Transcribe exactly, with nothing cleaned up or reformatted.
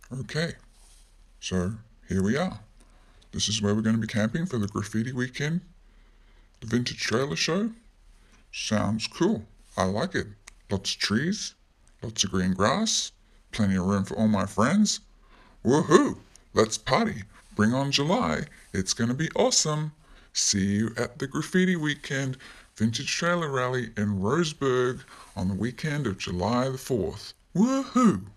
Okay, so here we are. This is where we're going to be camping for the Graffiti Weekend, the Vintage Trailer Show. Sounds cool. I like it. Lots of trees, lots of green grass, plenty of room for all my friends. Woohoo! Let's party. Bring on July. It's going to be awesome. See you at the Graffiti Weekend Vintage Trailer Rally in Roseburg on the weekend of July the fourth. Woohoo!